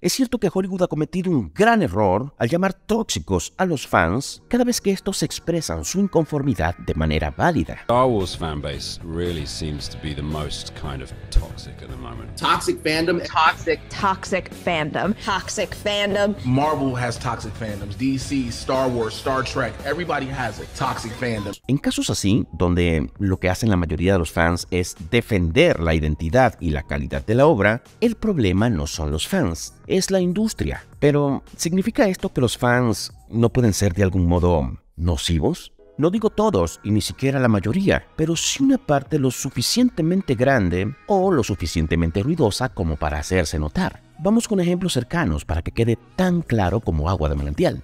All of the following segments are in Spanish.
Es cierto que Hollywood ha cometido un gran error al llamar tóxicos a los fans cada vez que estos expresan su inconformidad de manera válida. Star Wars fanbase really seems to be the most kind of toxic at the moment. Toxic fandom. Toxic fandom. Toxic fandom. Marvel has toxic fandoms. DC, Star Wars, Star Trek, everybody has a toxic fandom. En casos así, donde lo que hacen la mayoría de los fans es defender la identidad y la calidad de la obra, el problema no son los fans, es la industria. Pero, ¿significa esto que los fans no pueden ser de algún modo nocivos? No digo todos, y ni siquiera la mayoría, pero sí una parte lo suficientemente grande o lo suficientemente ruidosa como para hacerse notar. Vamos con ejemplos cercanos para que quede tan claro como agua de manantial.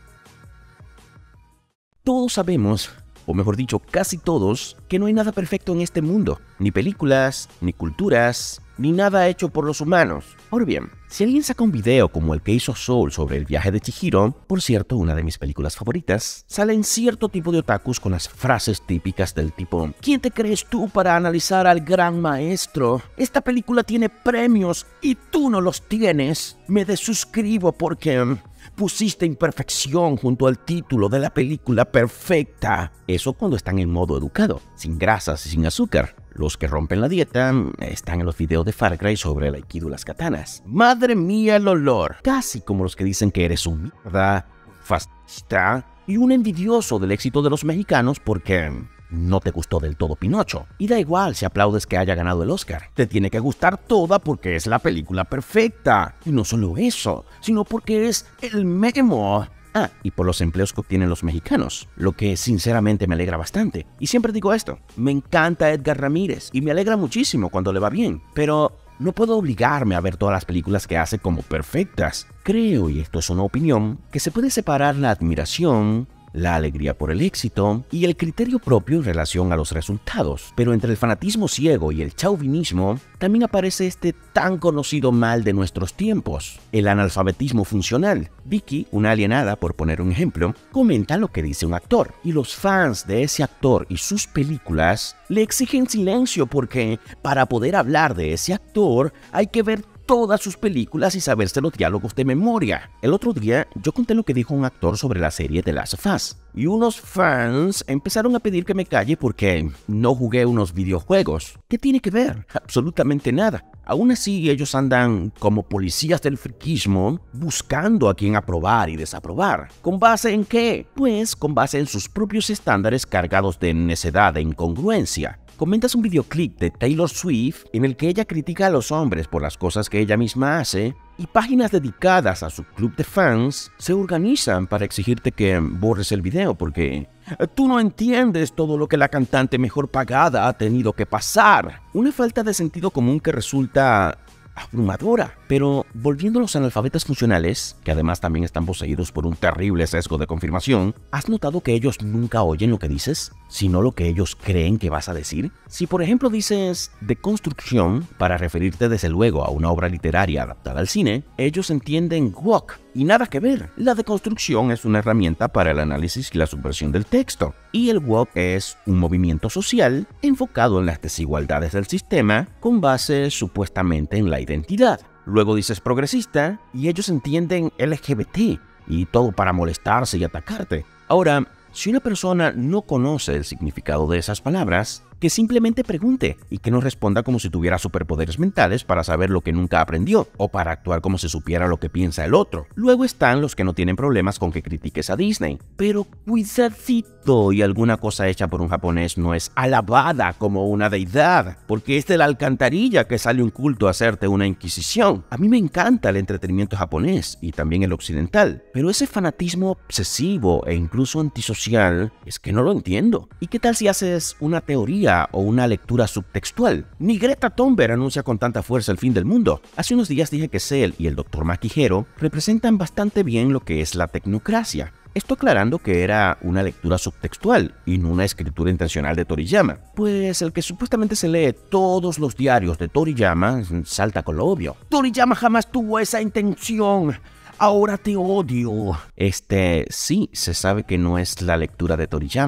Todos sabemos, o mejor dicho, casi todos, que no hay nada perfecto en este mundo. Ni películas, ni culturas, ni nada hecho por los humanos. Ahora bien, si alguien saca un video como el que hizo Soul sobre el viaje de Chihiro, por cierto, una de mis películas favoritas, salen cierto tipo de otakus con las frases típicas del tipo: ¿quién te crees tú para analizar al gran maestro? Esta película tiene premios y tú no los tienes. Me desuscribo porque pusiste imperfección junto al título de la película perfecta. Eso cuando están en modo educado, sin grasas y sin azúcar. Los que rompen la dieta están en los videos de Far Cry sobre el aikido y las katanas. ¡Madre mía el olor! Casi como los que dicen que eres un mierda, fascista y un envidioso del éxito de los mexicanos porque no te gustó del todo Pinocho. Y da igual si aplaudes que haya ganado el Oscar. Te tiene que gustar toda porque es la película perfecta. Y no solo eso, sino porque es el memo. Ah, y por los empleos que obtienen los mexicanos, lo que sinceramente me alegra bastante. Y siempre digo esto, me encanta Edgar Ramírez y me alegra muchísimo cuando le va bien, pero no puedo obligarme a ver todas las películas que hace como perfectas. Creo, y esto es una opinión, que se puede separar la admiración, la alegría por el éxito y el criterio propio en relación a los resultados. Pero entre el fanatismo ciego y el chauvinismo, también aparece este tan conocido mal de nuestros tiempos, el analfabetismo funcional. Vicky, una alienada por poner un ejemplo, comenta lo que dice un actor, y los fans de ese actor y sus películas le exigen silencio porque para poder hablar de ese actor hay que ver todas sus películas y saberse los diálogos de memoria. El otro día yo conté lo que dijo un actor sobre la serie The Last of Us, y unos fans empezaron a pedir que me calle porque no jugué unos videojuegos. ¿Qué tiene que ver? Absolutamente nada. Aún así, ellos andan como policías del friquismo buscando a quien aprobar y desaprobar. ¿Con base en qué? Pues con base en sus propios estándares cargados de necedad e incongruencia. Comentas un videoclip de Taylor Swift en el que ella critica a los hombres por las cosas que ella misma hace, y páginas dedicadas a su club de fans se organizan para exigirte que borres el video porque tú no entiendes todo lo que la cantante mejor pagada ha tenido que pasar. Una falta de sentido común que resulta abrumadora. Pero volviendo a los analfabetas funcionales, que además también están poseídos por un terrible sesgo de confirmación, ¿has notado que ellos nunca oyen lo que dices, sino lo que ellos creen que vas a decir? Si por ejemplo dices deconstrucción para referirte desde luego a una obra literaria adaptada al cine, ellos entienden woke y nada que ver. La deconstrucción es una herramienta para el análisis y la subversión del texto, y el woke es un movimiento social enfocado en las desigualdades del sistema con base supuestamente en la identidad. Luego dices progresista y ellos entienden LGBT y todo para molestarse y atacarte. Ahora, si una persona no conoce el significado de esas palabras, que simplemente pregunte y que no responda como si tuviera superpoderes mentales para saber lo que nunca aprendió o para actuar como si supiera lo que piensa el otro. Luego están los que no tienen problemas con que critiques a Disney. Pero cuidadito, y alguna cosa hecha por un japonés no es alabada como una deidad, porque es de la alcantarilla que sale un culto a hacerte una inquisición. A mí me encanta el entretenimiento japonés y también el occidental, pero ese fanatismo obsesivo e incluso antisocial es que no lo entiendo. ¿Y qué tal si haces una teoría o una lectura subtextual? Ni Greta Thunberg anuncia con tanta fuerza el fin del mundo. Hace unos días dije que Cell y el Dr. Makihiro representan bastante bien lo que es la tecnocracia. Esto aclarando que era una lectura subtextual y no una escritura intencional de Toriyama. Pues el que supuestamente se lee todos los diarios de Toriyama salta con lo obvio. Toriyama jamás tuvo esa intención. Ahora te odio. Sí, se sabe que no es la lectura de Toriyama.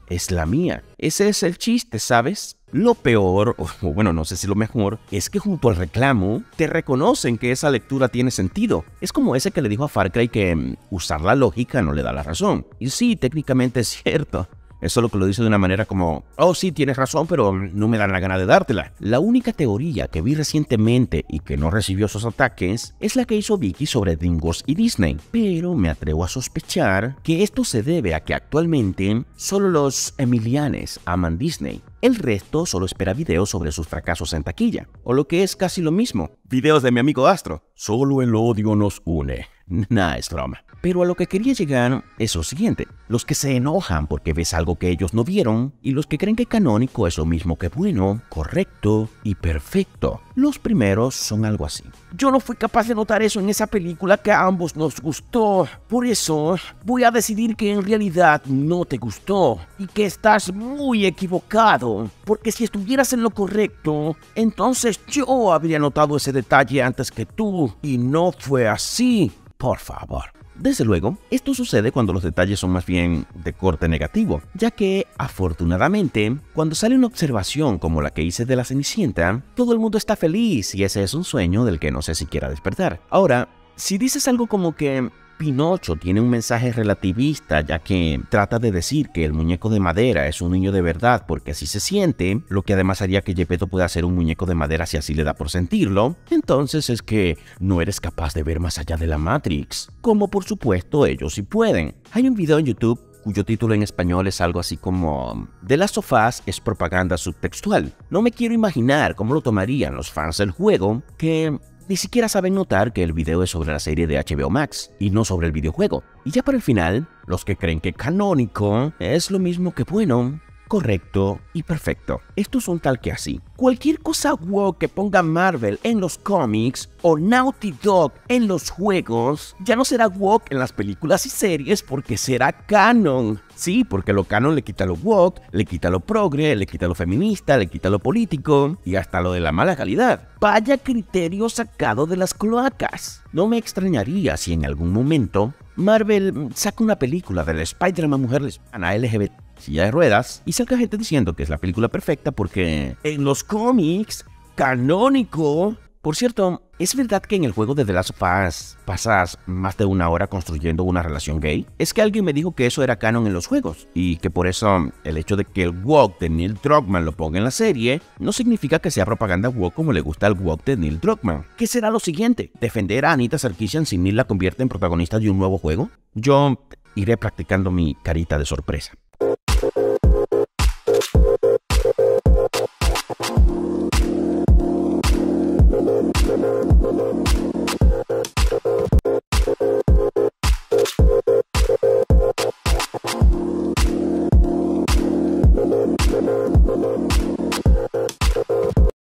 es la mía. Ese es el chiste, ¿sabes? Lo peor, o bueno, no sé si lo mejor, es que junto al reclamo te reconocen que esa lectura tiene sentido. Es como ese que le dijo a Far Cry que usar la lógica no le da la razón. Y sí, técnicamente es cierto. Es solo que lo dice de una manera como, oh sí, tienes razón, pero no me dan la gana de dártela. La única teoría que vi recientemente y que no recibió esos ataques es la que hizo Vicky sobre DreamWorks y Disney. Pero me atrevo a sospechar que esto se debe a que actualmente solo los Emilianes aman Disney. El resto solo espera videos sobre sus fracasos en taquilla. O lo que es casi lo mismo, videos de mi amigo Astro. Solo el odio nos une. Nah, es broma. Pero a lo que quería llegar es lo siguiente. Los que se enojan porque ves algo que ellos no vieron y los que creen que canónico es lo mismo que bueno, correcto y perfecto. Los primeros son algo así. Yo no fui capaz de notar eso en esa película que a ambos nos gustó. Por eso voy a decidir que en realidad no te gustó y que estás muy equivocado. Porque si estuvieras en lo correcto, entonces yo habría notado ese detalle antes que tú. Y no fue así. Por favor. Desde luego, esto sucede cuando los detalles son más bien de corte negativo, ya que, afortunadamente, cuando sale una observación como la que hice de la Cenicienta, todo el mundo está feliz y ese es un sueño del que no sé si quiera despertar. Ahora, si dices algo como que Pinocho tiene un mensaje relativista, ya que trata de decir que el muñeco de madera es un niño de verdad porque así se siente, lo que además haría que Geppetto pueda ser un muñeco de madera si así le da por sentirlo, entonces es que no eres capaz de ver más allá de la Matrix, como por supuesto ellos sí pueden. Hay un video en YouTube cuyo título en español es algo así como The Last of Us es propaganda subtextual. No me quiero imaginar cómo lo tomarían los fans del juego que ni siquiera saben notar que el video es sobre la serie de HBO Max y no sobre el videojuego. Y ya para el final, los que creen que canónico es lo mismo que bueno, correcto y perfecto. Esto es un tal que así. Cualquier cosa woke que ponga Marvel en los cómics o Naughty Dog en los juegos ya no será woke en las películas y series porque será canon. Sí, porque lo canon le quita lo woke, le quita lo progre, le quita lo feminista, le quita lo político y hasta lo de la mala calidad. Vaya criterio sacado de las cloacas. No me extrañaría si en algún momento Marvel saca una película de la Spider-Man mujer lesbiana LGBT silla de ruedas y salga gente diciendo que es la película perfecta porque en los cómics canónico. Por cierto, ¿es verdad que en el juego de The Last of Us pasas más de una hora construyendo una relación gay? Es que alguien me dijo que eso era canon en los juegos y que por eso el hecho de que el woke de Neil Druckmann lo ponga en la serie no significa que sea propaganda woke como le gusta al woke de Neil Druckmann. ¿Qué será lo siguiente? ¿Defender a Anita Sarkeesian si Neil la convierte en protagonista de un nuevo juego? Yo iré practicando mi carita de sorpresa.